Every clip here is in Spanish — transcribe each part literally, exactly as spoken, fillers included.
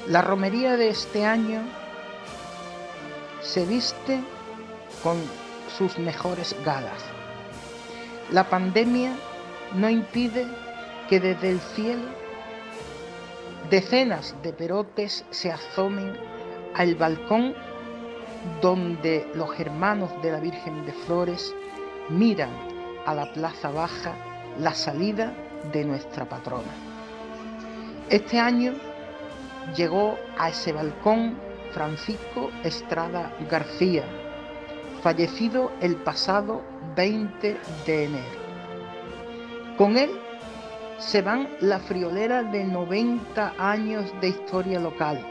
La romería de este año se viste con sus mejores galas. La pandemia no impide que desde el cielo decenas de perotes se asomen al balcón donde los hermanos de la Virgen de Flores miran a la Plaza Baja la salida de nuestra patrona. Este año llegó a ese balcón Francisco Estrada García, fallecido el pasado veinte de enero. Con él se van la friolera de noventa años de historia local.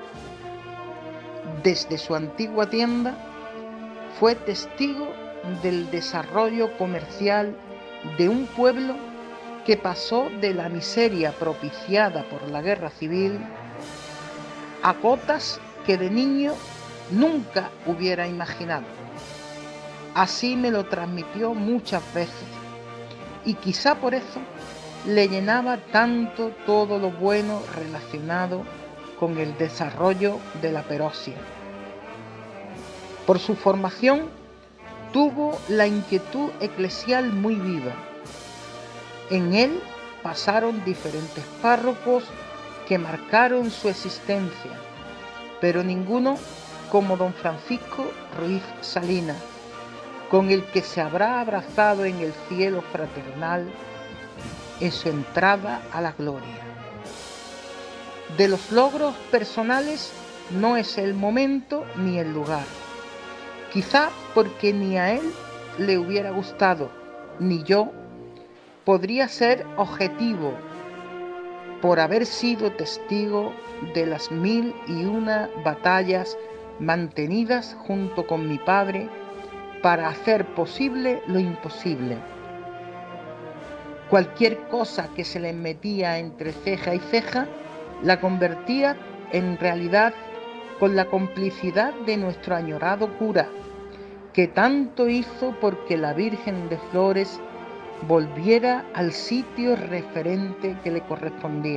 Desde su antigua tienda fue testigo del desarrollo comercial de un pueblo que pasó de la miseria propiciada por la guerra civil a cotas que de niño nunca hubiera imaginado. Así me lo transmitió muchas veces y quizá por eso le llenaba tanto todo lo bueno relacionado con el desarrollo de la Perosia. Por su formación tuvo la inquietud eclesial muy viva. En él pasaron diferentes párrocos que marcaron su existencia, pero ninguno como don Francisco Ruiz Salinas, con el que se habrá abrazado en el cielo fraternal en su entrada a la gloria. De los logros personales no es el momento ni el lugar, quizá porque ni a él le hubiera gustado, ni yo podría ser objetivo por haber sido testigo de las mil y una batallas mantenidas junto con mi padre para hacer posible lo imposible. Cualquier cosa que se le metía entre ceja y ceja la convertía en realidad con la complicidad de nuestro añorado cura, que tanto hizo porque la Virgen de Flores volviera al sitio referente que le correspondía.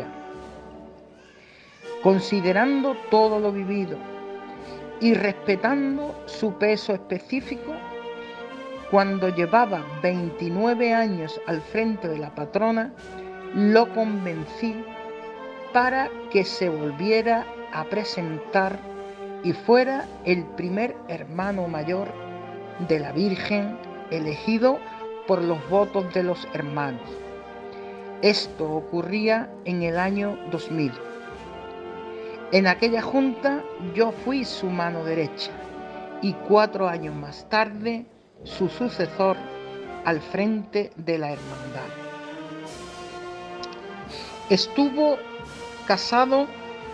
Considerando todo lo vivido y respetando su peso específico, cuando llevaba veintinueve años al frente de la patrona, lo convencí para que se volviera a presentar y fuera el primer hermano mayor de la Virgen elegido por los votos de los hermanos. Esto ocurría en el año dos mil. En aquella junta yo fui su mano derecha y cuatro años más tarde su sucesor al frente de la hermandad. Estuvo casado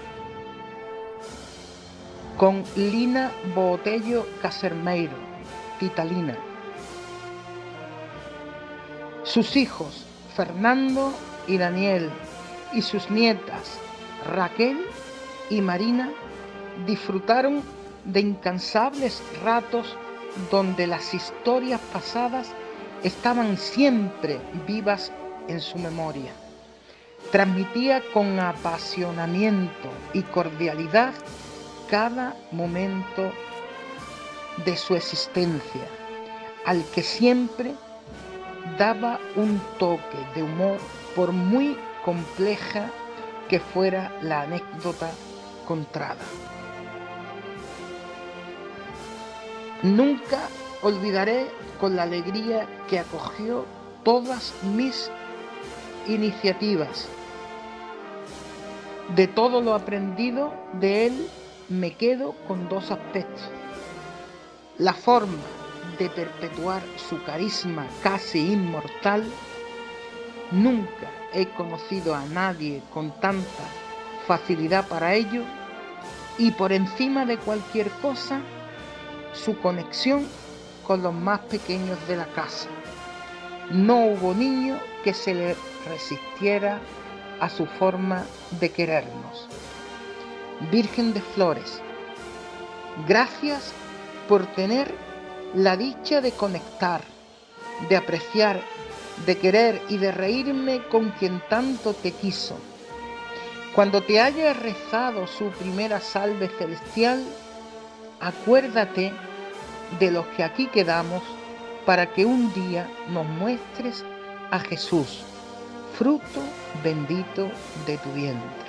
con Lina Botello Casermeiro, Titalina. Sus hijos, Fernando y Daniel, y sus nietas, Raquel y Marina, disfrutaron de incansables ratos donde las historias pasadas estaban siempre vivas en su memoria. Transmitía con apasionamiento y cordialidad cada momento de su existencia, al que siempre daba un toque de humor por muy compleja que fuera la anécdota contada. Nunca olvidaré con la alegría que acogió todas mis iniciativas. De todo lo aprendido de él me quedo con dos aspectos: la forma de perpetuar su carisma casi inmortal. Nunca he conocido a nadie con tanta facilidad para ello, y por encima de cualquier cosa, su conexión con los más pequeños de la casa. No hubo niño que se le resistiera a su forma de querernos. Virgen de Flores, gracias por tener la dicha de conectar, de apreciar, de querer y de reírme con quien tanto te quiso. Cuando te haya rezado su primera salve celestial, acuérdate de los que aquí quedamos para que un día nos muestres a Jesús, fruto bendito de tu vientre.